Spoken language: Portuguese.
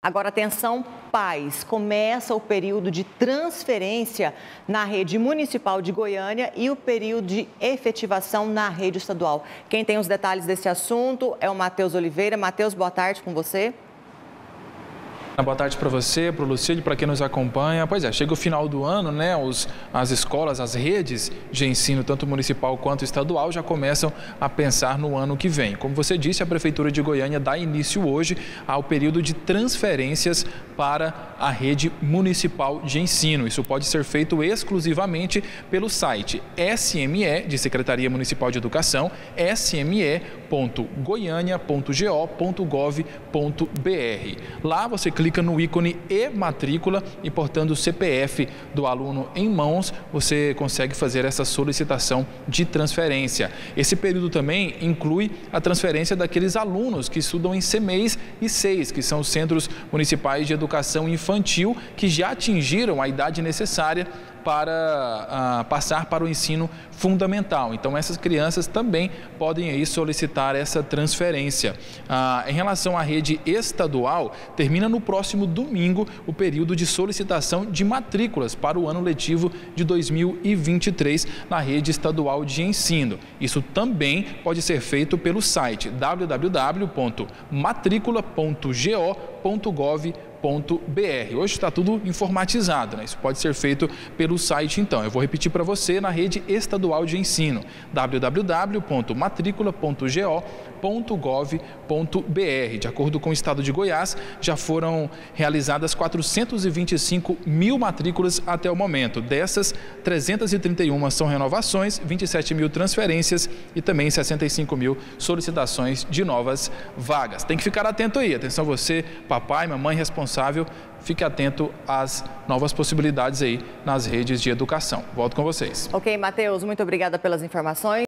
Agora, atenção, pais. Começa o período de transferência na rede municipal de Goiânia e o período de efetivação na rede estadual. Quem tem os detalhes desse assunto é o Matheus Oliveira. Matheus, boa tarde com você. Boa tarde para você, para o Lucílio, para quem nos acompanha. Pois é, chega o final do ano, né? As escolas, as redes de ensino, tanto municipal quanto estadual, já começam a pensar no ano que vem. Como você disse, a Prefeitura de Goiânia dá início hoje ao período de transferências para a rede municipal de ensino. Isso pode ser feito exclusivamente pelo site SME, de Secretaria Municipal de Educação, sme.goiania.go.gov.br. Lá você clica no ícone e-matrícula e, portando o CPF do aluno em mãos, você consegue fazer essa solicitação de transferência. Esse período também inclui a transferência daqueles alunos que estudam em CMEIs e CEIs, que são os Centros Municipais de Educação Infantil, que já atingiram a idade necessária para passar para o ensino fundamental. Então, essas crianças também podem aí solicitar essa transferência. Em relação à rede estadual, termina no próximo domingo o período de solicitação de matrículas para o ano letivo de 2023 na rede estadual de ensino. Isso também pode ser feito pelo site www.matricula.go.gov.br. Hoje está tudo informatizado, né? Isso pode ser feito pelo site, então. Eu vou repetir para você na rede estadual de ensino, www.matricula.go.gov.br. De acordo com o estado de Goiás, já foram realizadas 425 mil matrículas até o momento. Dessas, 331 são renovações, 27 mil transferências e também 65 mil solicitações de novas vagas. Tem que ficar atento aí. Atenção você, papai, mamãe responsável, fique atento às novas possibilidades aí nas redes de educação. Volto com vocês. Ok, Matheus, muito obrigada pelas informações.